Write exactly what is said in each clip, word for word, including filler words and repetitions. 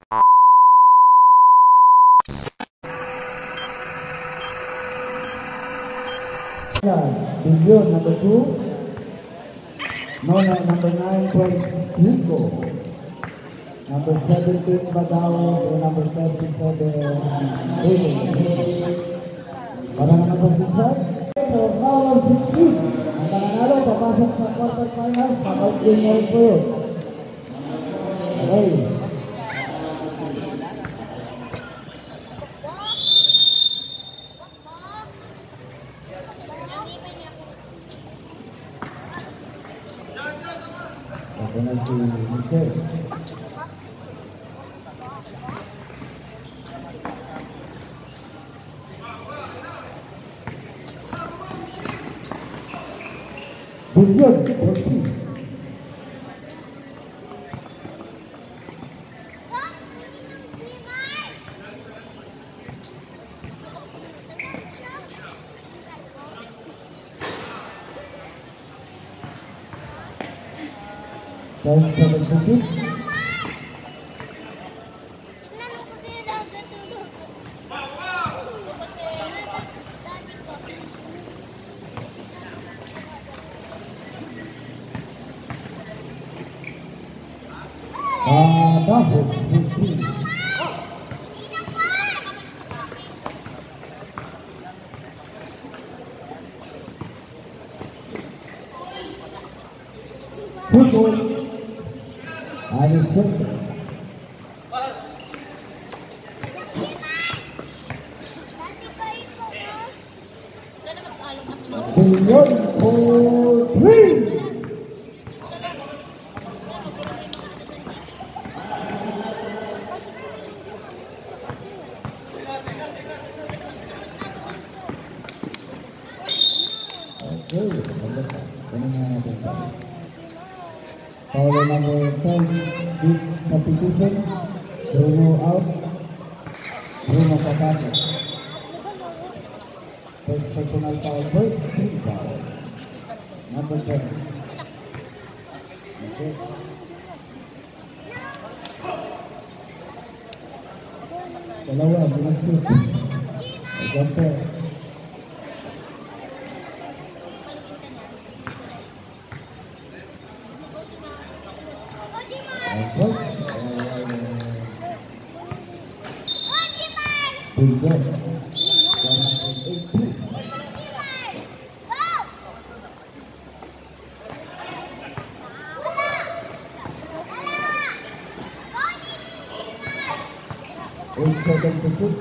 Tujuan number two, Nona number nine, Prince Rico, number seventeen, Badawi, and number thirty-seven, David. Para naman po sinsad, so power sixteen. Ang nanalo, papasok sa quarterfinals, pag-outling na rin po yun. Okay. Ito na si Michelle. Bunyod, Rosie. Dan seven sedikit. Dahut Putri. Pukul Anis Center. Billion Putri. Power number ten, big competition, Bruno out, Bruno Patato. First personal foul, first team foul. Number ten. Okay. Dalawa, binasip. Jumper. Good. Eight seconds to shoot.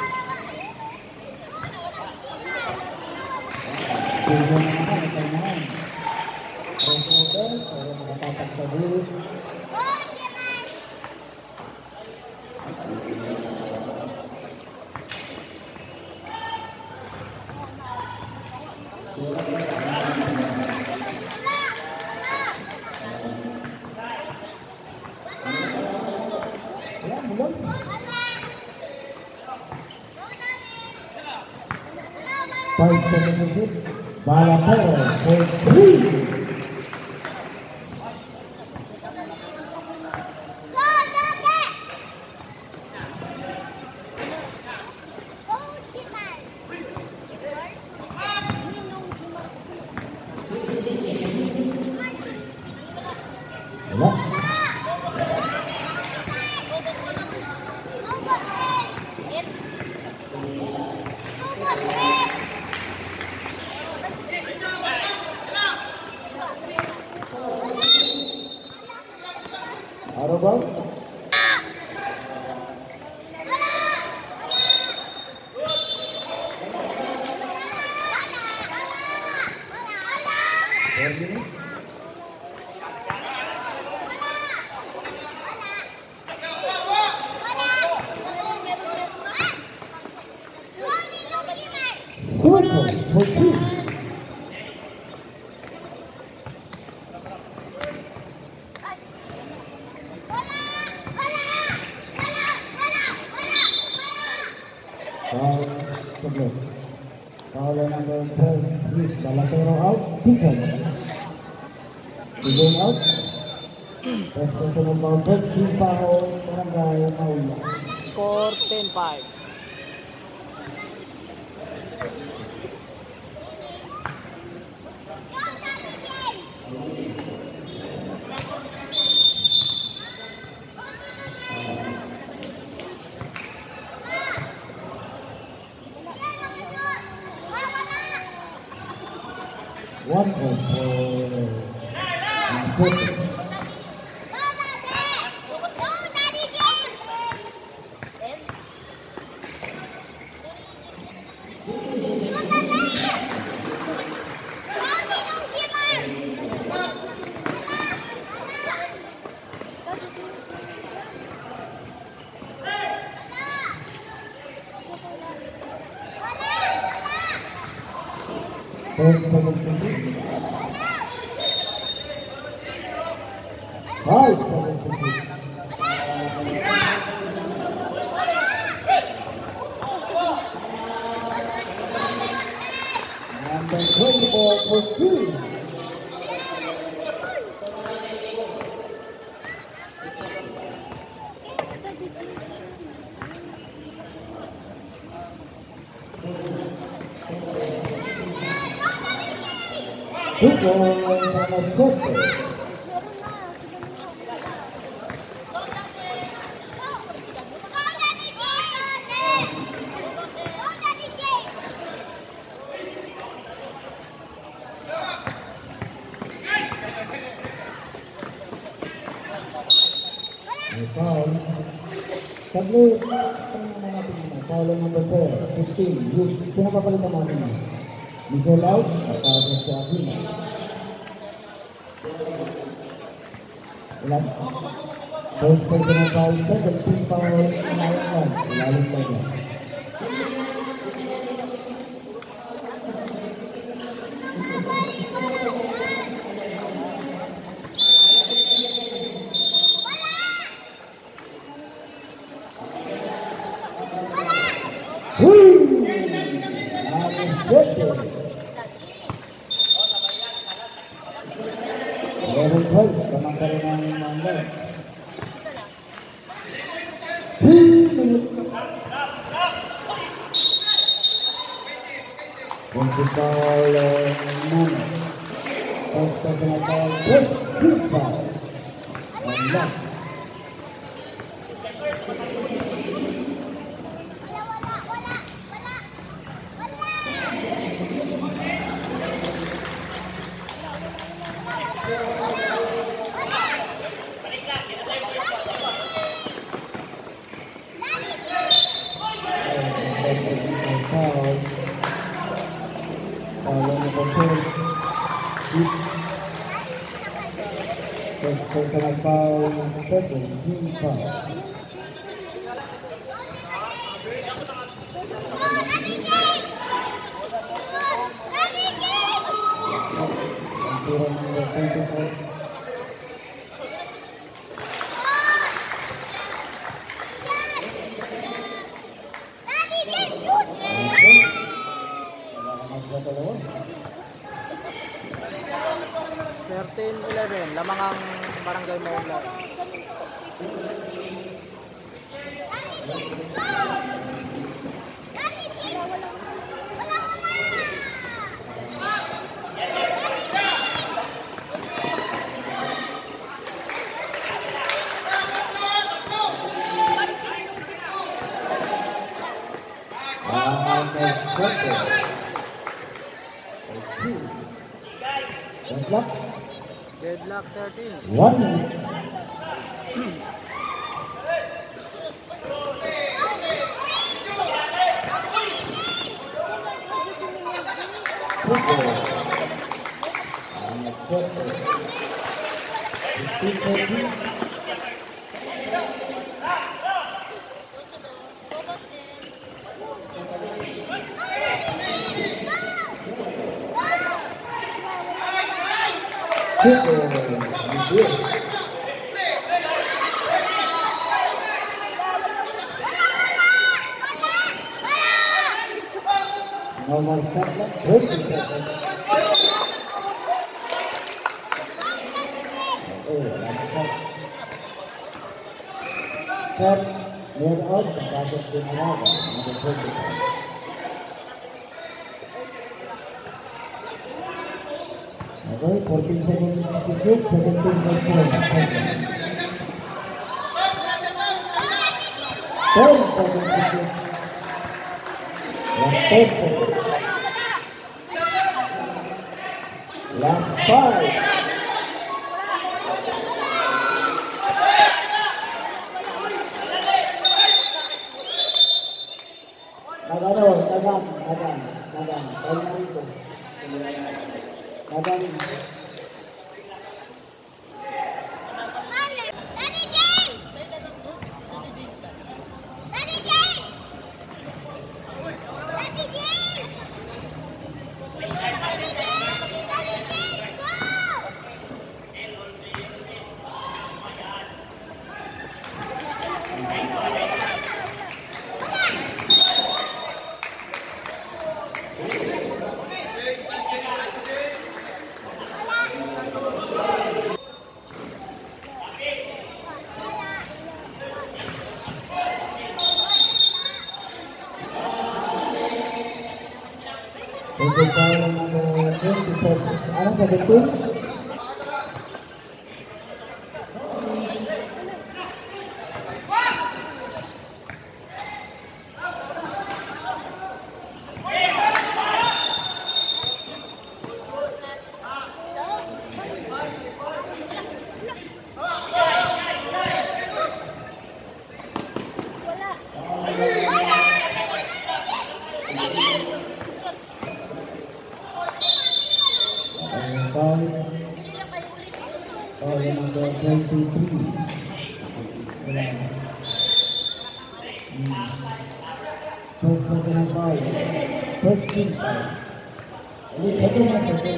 Tujuan naman, kailangan. Control, para makatatak sa dulo. Five seconds to shoot. Bala four for three. Arabang Foul number twelve, Balatero out, Pisan. Going out. First personal foul, thirteen foul, Barangay Maula. Score ten five. One point for Porto. Five seconds. And the twenty-four for two. Two goals on the Porto. Foul. Tatlo, foul number four, fifteen. Yung pinapapalitan natin. Miguel out, at para sa Aquino. Ilan? First personal foul, seventeen foul, nine one. Ilalim pa niya. Very good. Tamang ka rin ang mangga. Principal Nana. First personal foul, two foul. And left. Foul. Foul number four. First personal foul, seventeen foul. Number twenty-four. thirteen eleven, lamang ang Barangay Maula. Deadlock. Deadlock thirteen. One. No more shot clock. twenty seconds. Oh, Set, clear out, pasok din Alaga, number twenty-five. Okay, fourteen seconds to shoot, seventeen point four. ten seconds to shoot. Last ten seconds. Last five. Nagano, nagan, nagan, nagan. Kaya na rito. Nagan. Untuk poin nomor twenty-seven, anak seventeen. Poin nomor twenty-three. First second ball. First team. Ini second number ten.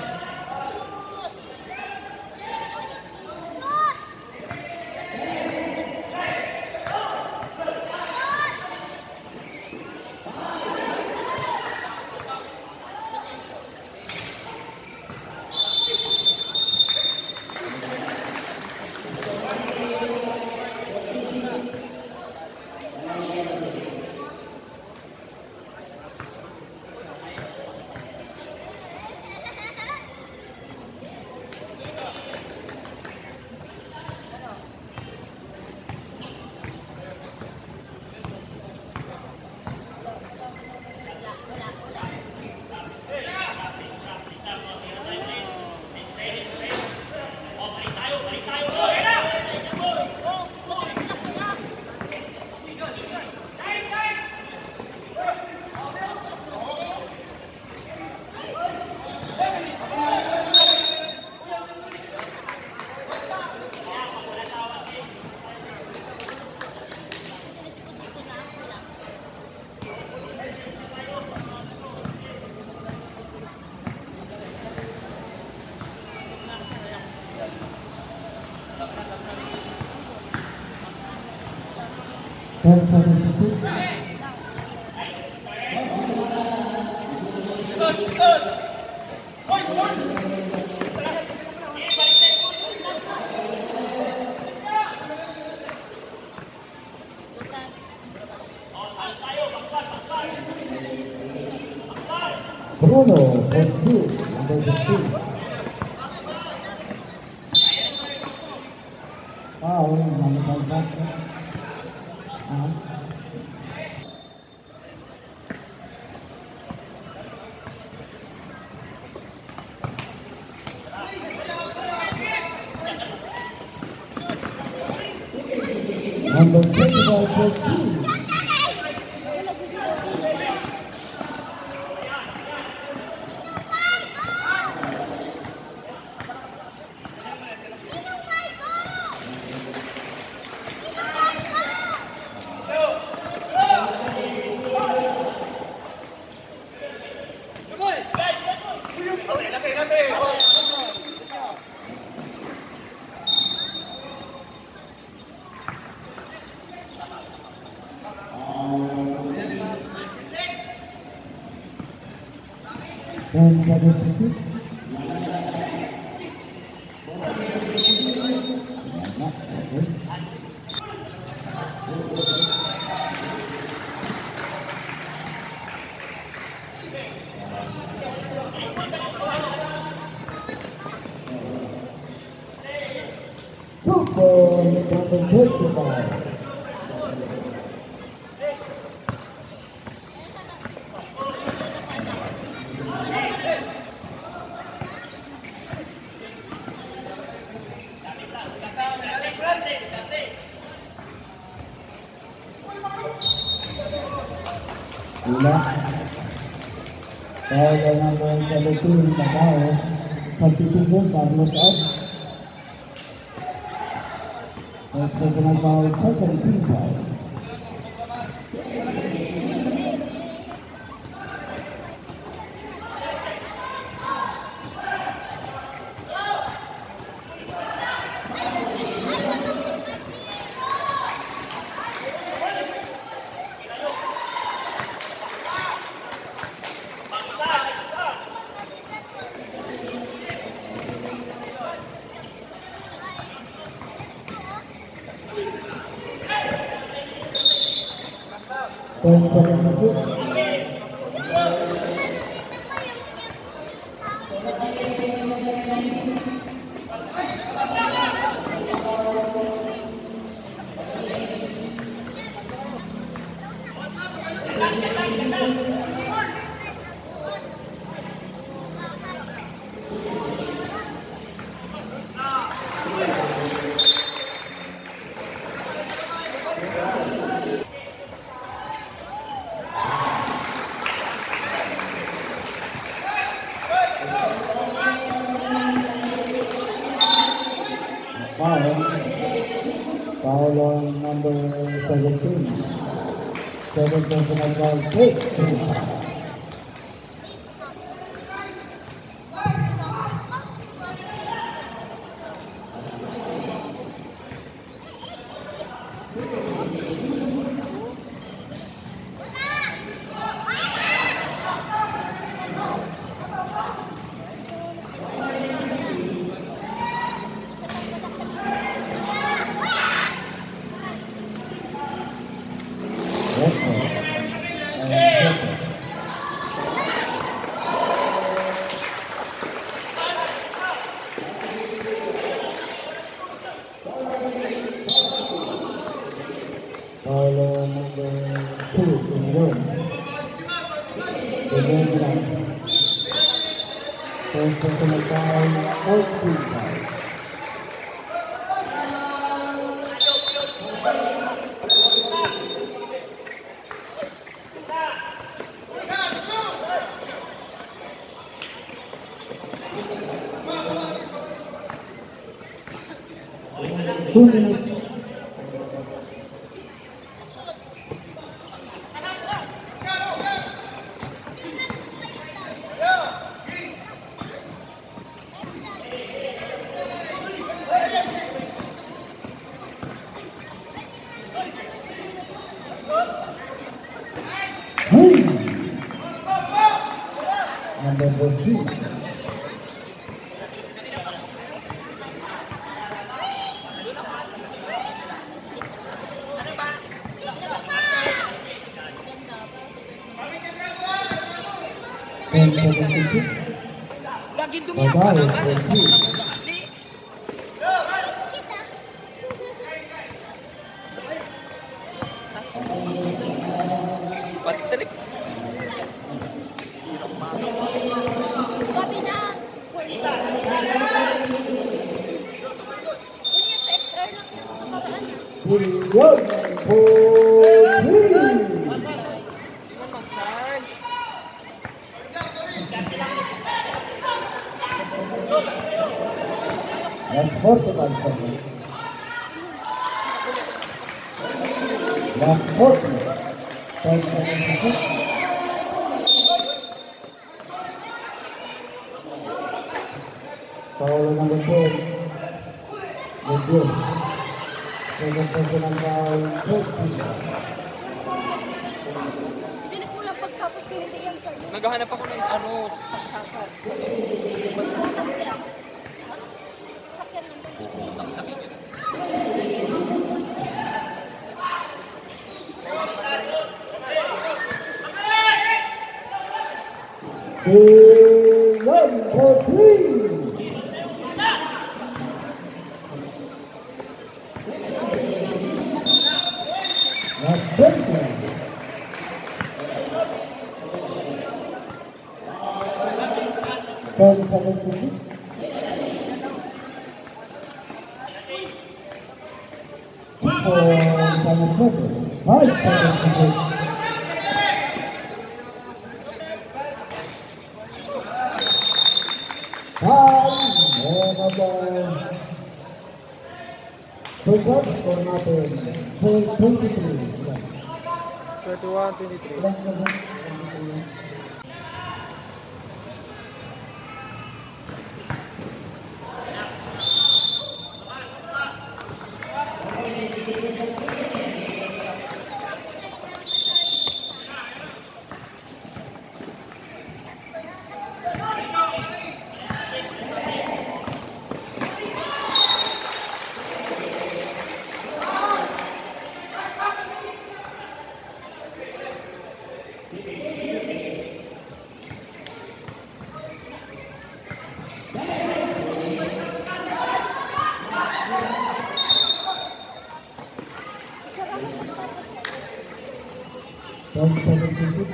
ten seconds to shoot. Bruno, point two, number fifteen. Ah, oh, number five. Ah. Number twenty-five, point two. ten seconds to shoot. Good ball, number twenty-five. Gila. Foul number seventeen, Macau. Substitution, Carlos out. Next personal foul, second team foul. Poin pada masuk. Foul. Foul on number seventeen. Seven personal foul, six. Foul on number two in room. The game line. First personal foul, fourteen foul. Two minutes. Hey! Number fourteen. ten seventy-six. Babae, fourteen. Patrick. One, fourteen. That's Portugal second. That's Portugal. ten seventy-six. Foul number ten. Good. Second personal foul, Portugal. Naghahanap ako ng ano, saksakan. Saksakin yun. One, fourteen. That's twenty. ten seconds to shoot. For Simon Trevor. five seconds to shoot. Five. And about two shots for nothing. For twenty-three. thirty-one twenty-three. ten seconds to shoot.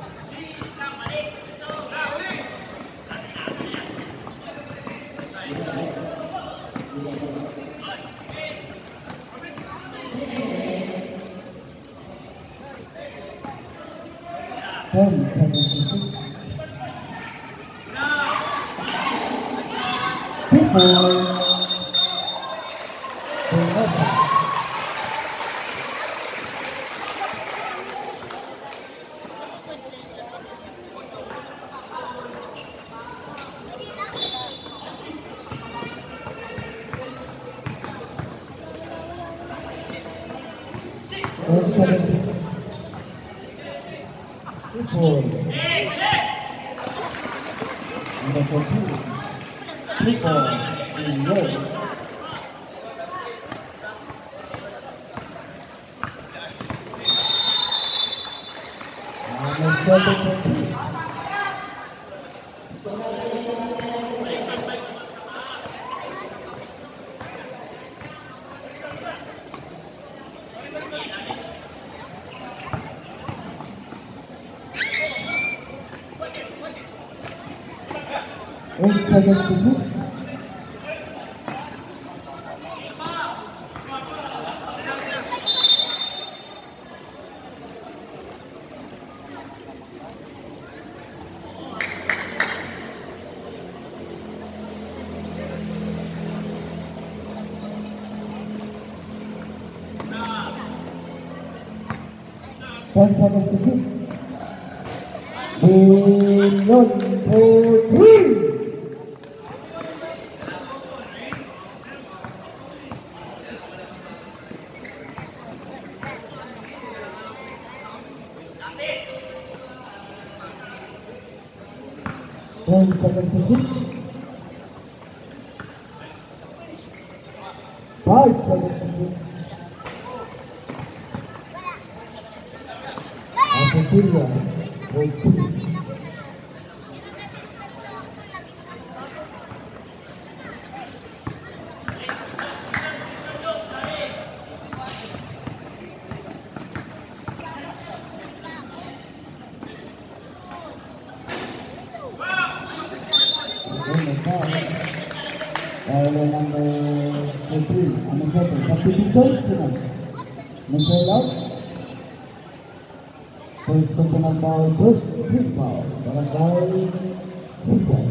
ten seconds to shoot. Two four. ten seconds to shoot. Two four. Number fourteen. Three four. In row. Number seven. Eight seconds to shoot. Ten seconds to shoot. One, two, three. Ten seconds to shoot. Five seconds to shoot. Algeria, fourteen. Oleh number three, number seven, substitution tonight. Michelle out. First personal foul, first free foul. Barangay Sipon.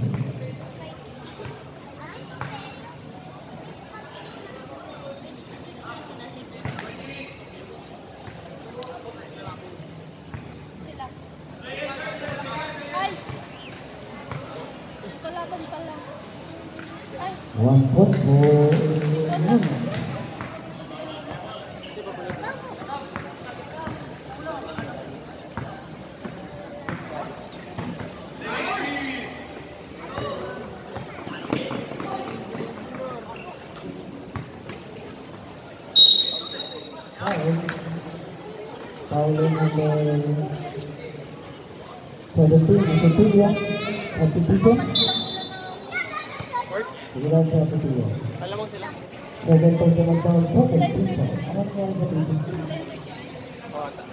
One foot for foul number seventeen, number two ya, substitution. Seguridad sa patuloy. Alam mo sila? Second personal foul, second free foul. Ano nangyari sa patuloy? Oh, ata.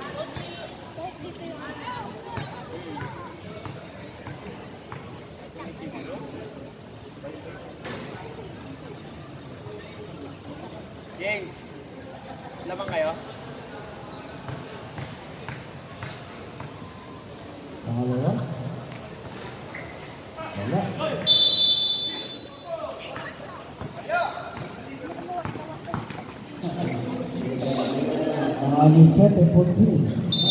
James, labang kayo? Pangalawa. Wala. Ang set ay fourteen.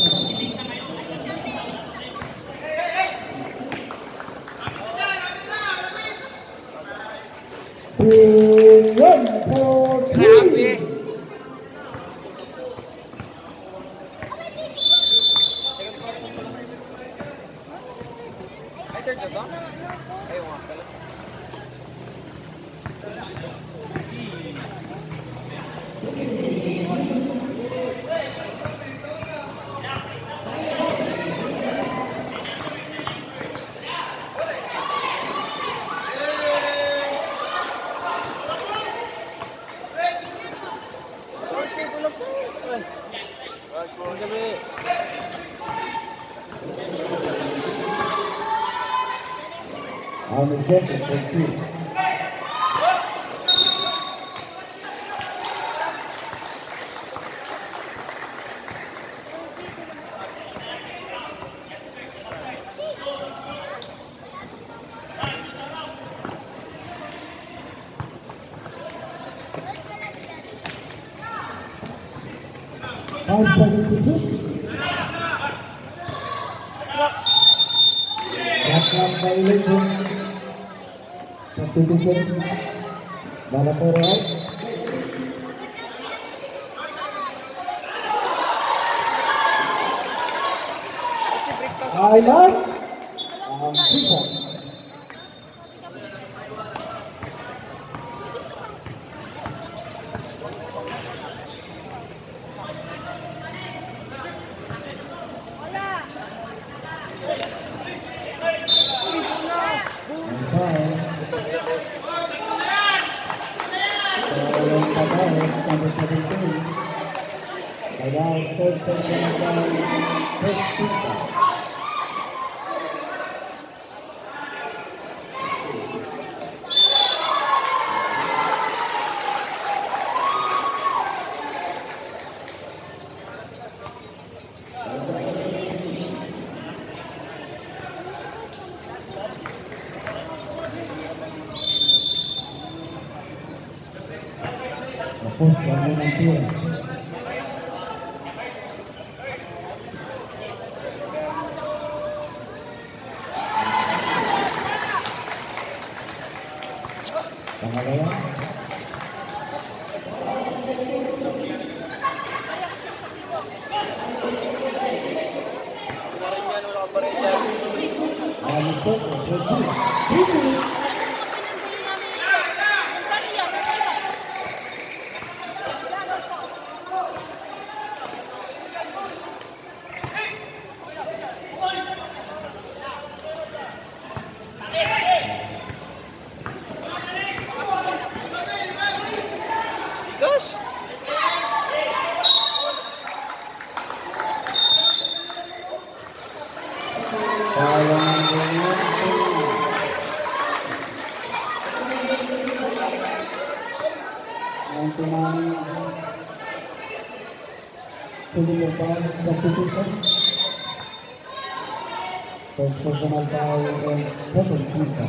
Three, one, four, Grabe! three. Ay, third na to? Ayaw nga pala. Ang gabi. Ang set ay fourteen. five seventy-six. Background violation. Substitution. Bala po right. Island. Ang sisa. Number seventeen. Kaya third person by first FIFA. Tapos, kami ng tira. Pangalawa. Ang ito, Reggie. Gosh! Sayang ganyan. Ang tinang Pilipino pa substitution. First personal foul and second FIFA.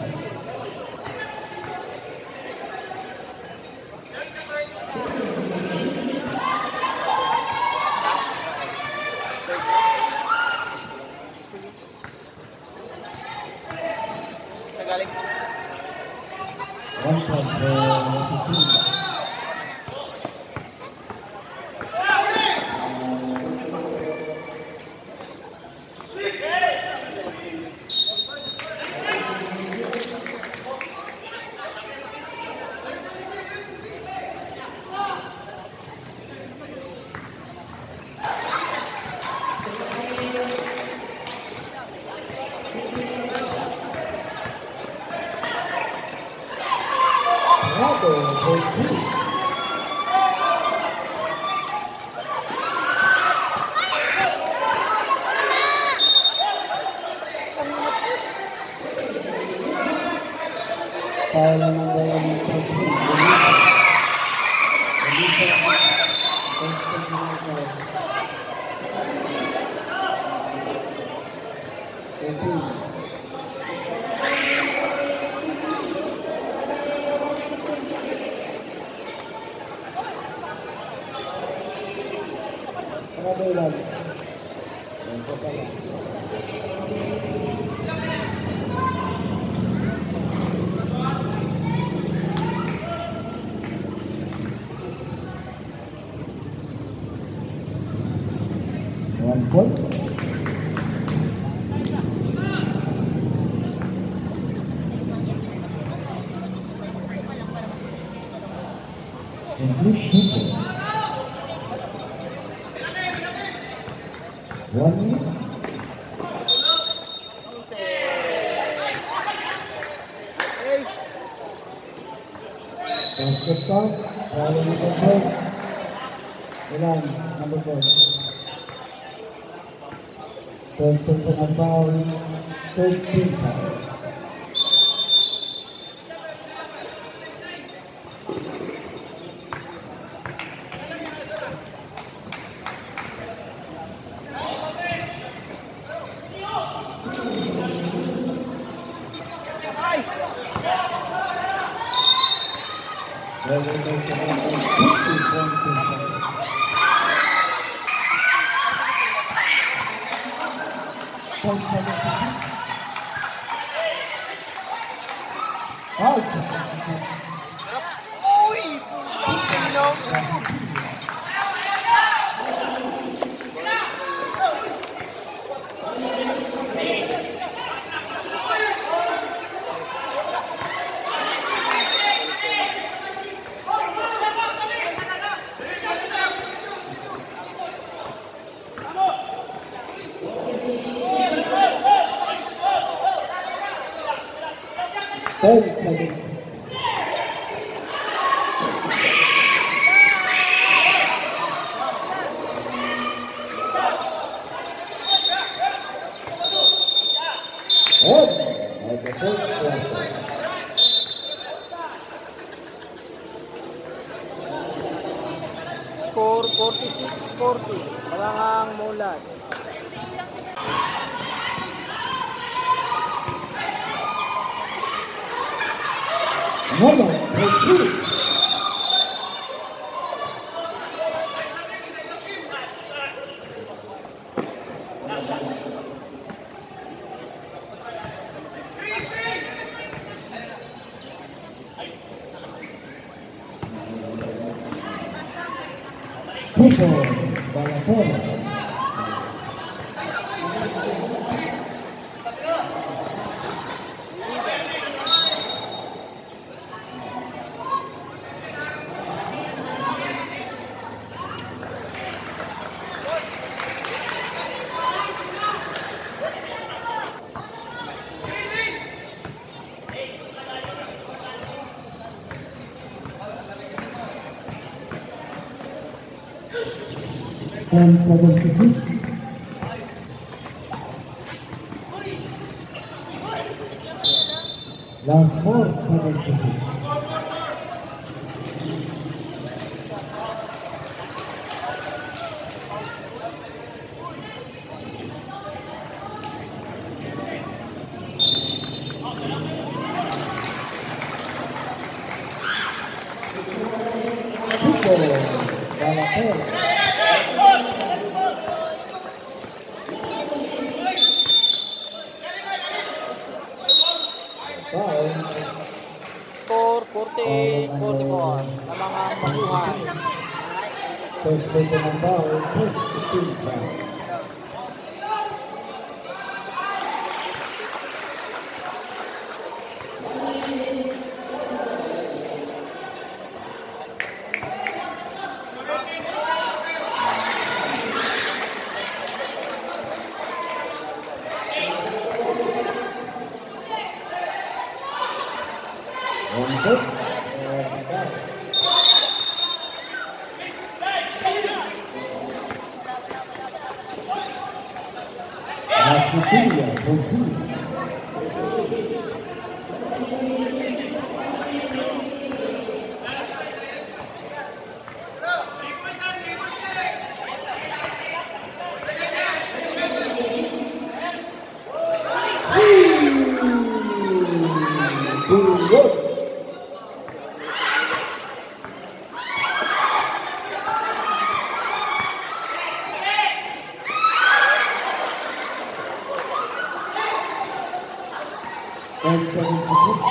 Nagaling. One point for fifteen. foul number thirteen. Elisa. Elisa. First personal foul. thirteen. Ano lang? Ito pala. One point. English people. One minute. Basket count. Foul number four. Ilan? Number four. Third personal foul. thirteen foul. Third seconds. Oh, like the first quarter. Score forty-six forty. Barangang Maulan. Number thirteen. People, Balapena. And seven to six. Last four, seven to six. People, Balapena. Score forty-eight forty-four. Lamangang Baguhan. First personal foul, fifteen foul. One good. That's the video. ten seventy-six.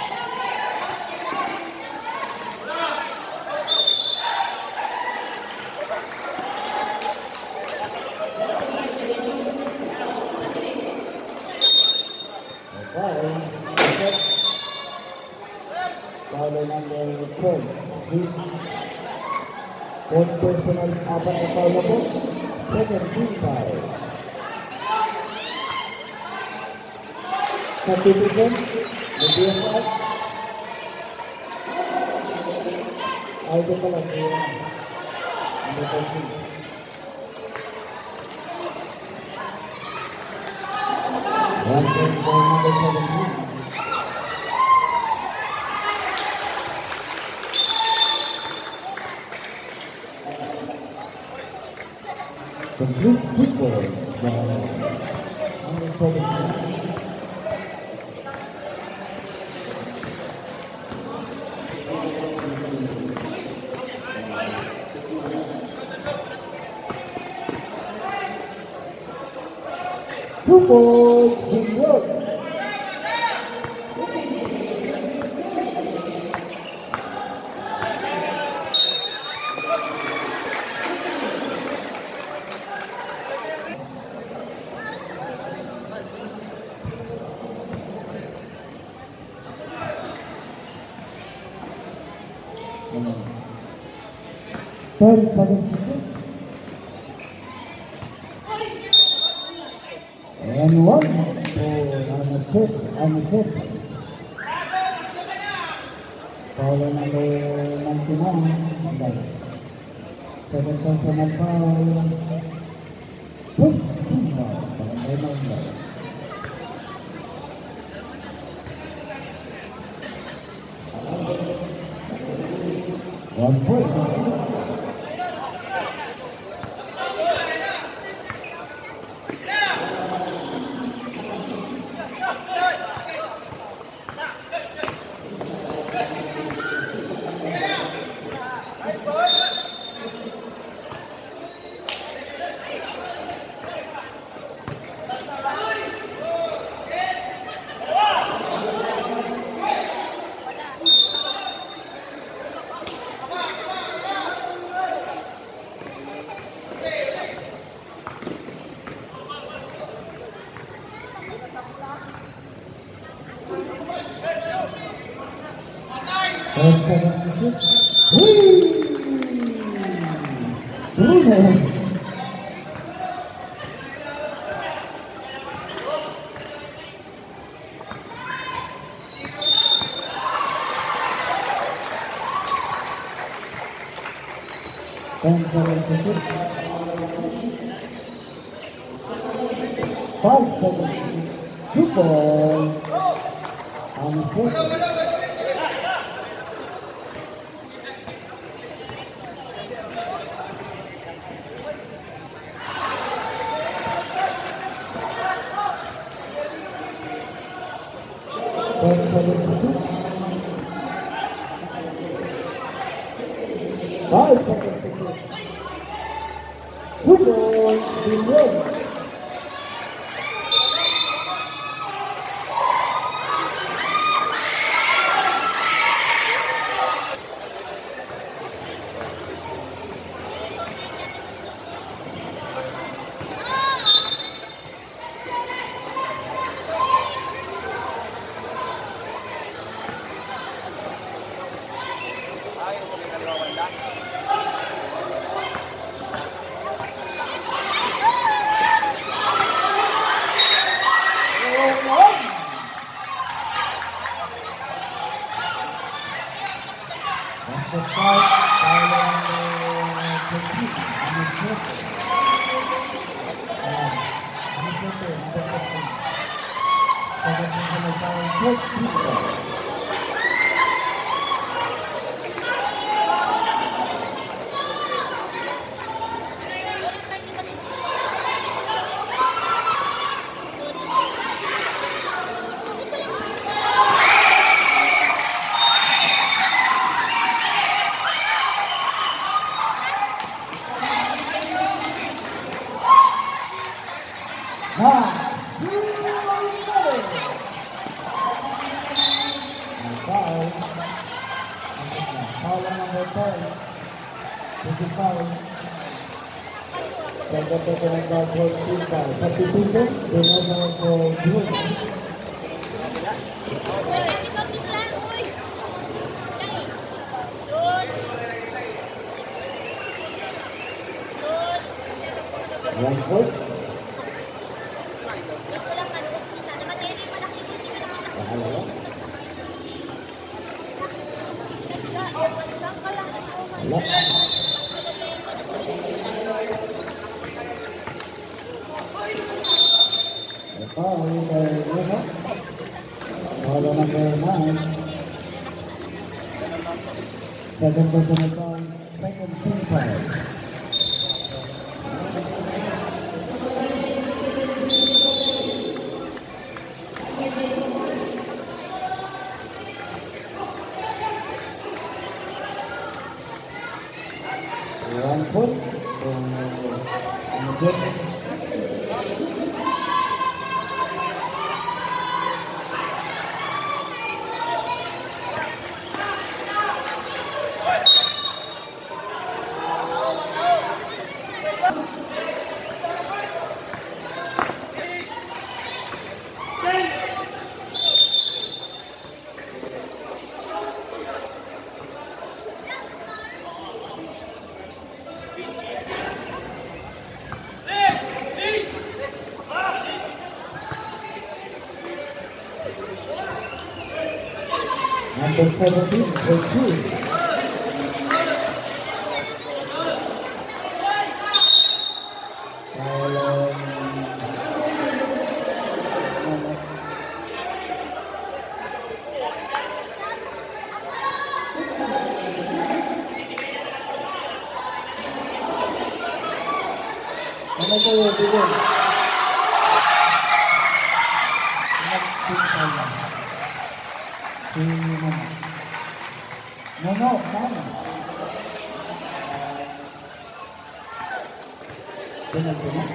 Foul number twelve. Fourth personal, apat na foul na po. seventeen foul. Certificate, the B F F. Ay, ito pala. Number thirteen. One point for number seventeen. Complete football by number seventeen. Two balls in work. Third seventy-six. And one for Anaset, Anaset. Foul number ninety-nine. Second personal foul. fifteen foul. Barangay Maunlay. One point. Five seconds. Two ball. On the foot. Five seconds to go. Two balls in row. foul. This is foul. Second second number fourteen foul. Substitution, turnover for June. One point. Wala. Foul by Leno. Foul number nine. Second personal foul. Second team foul. One point. Uh, Number seventeen, Brazil. Ano ko yung bigyan? No, no, mama. Benar, benar.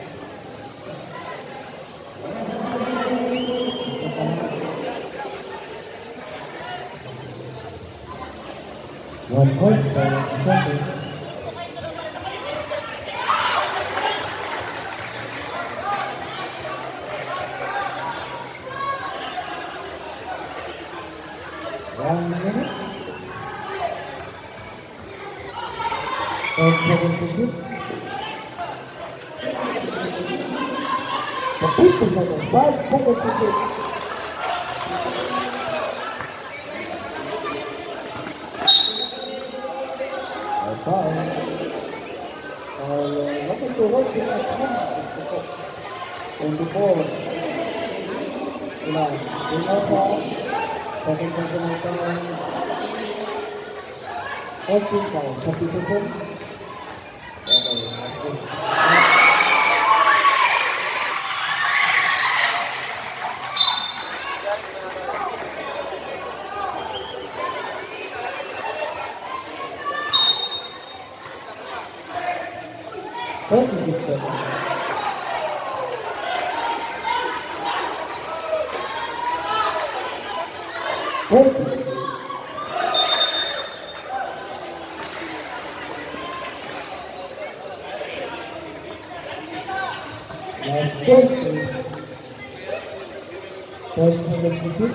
One point for Sunday. One minute. Five seconds to shoot. fifty seconds. Five seconds to shoot. Foul. Uh, nothing to work in that one. twenty-four. Ilan? Ilan foul. Second personal foul. fourteen foul. Substitution. thirty-six seconds. forty. Last thirty. thirty seconds to shoot.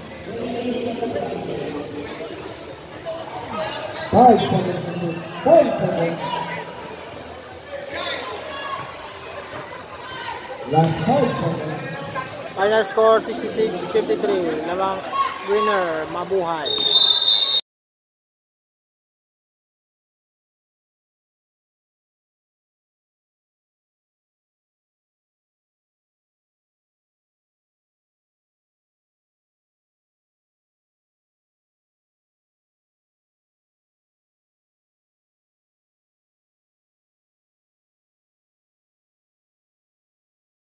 Five seconds to shoot. Five seconds. Last five seconds. Final score sixty-six fifty-three. Lamang winner, Mabuhay.